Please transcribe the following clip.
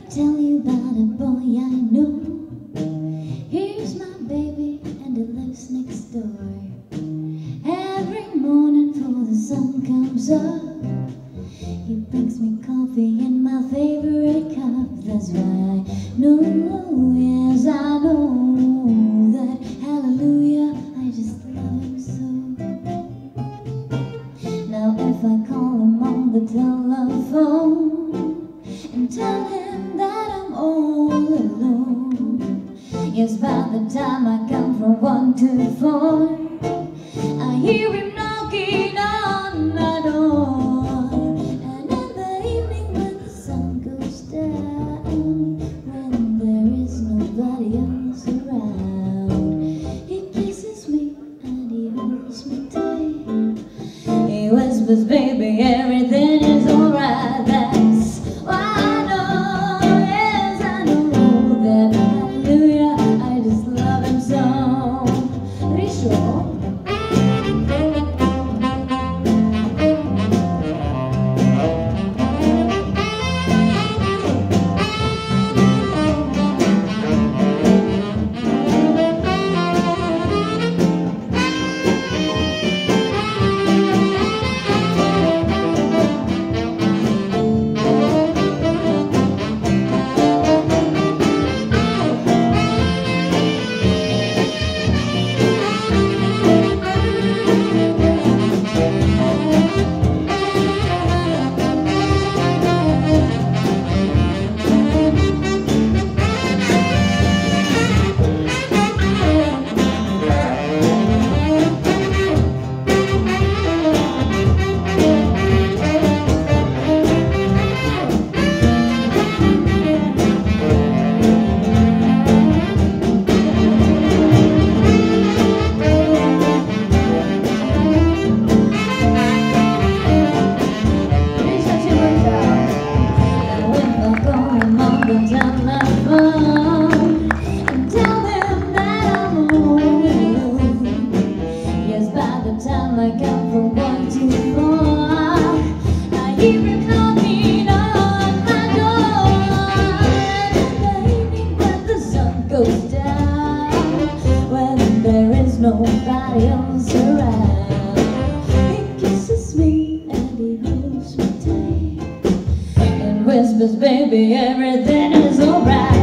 tell you about a boy I know. Here's my baby and he lives next door. Every morning before the sun comes up, he brings me coffee in my favorite cup. That's why I know, yes I know that, hallelujah, I just love him so. Now if I call him on the telephone and tell him that I'm all alone, yes, by the time I count from 1 to 4, I hear him knocking on my door. And in the evening when the sun goes down, when there is nobody else around, he kisses me and he holds me tight. He whispers, baby, everything is alright. That's why I know, yes I know that, hallelujah, I just love him so. Risho. Time I count from 1 to 4, I hear him knocking on my door. And in the evening when the sun goes down, when there is nobody else around, he kisses me and he holds me tight and whispers, baby, everything is alright.